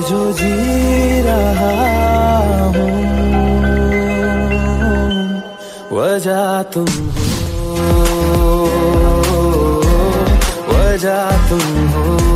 जो जी रहा हूँ, वजह तुम हो, वजह तुम हो।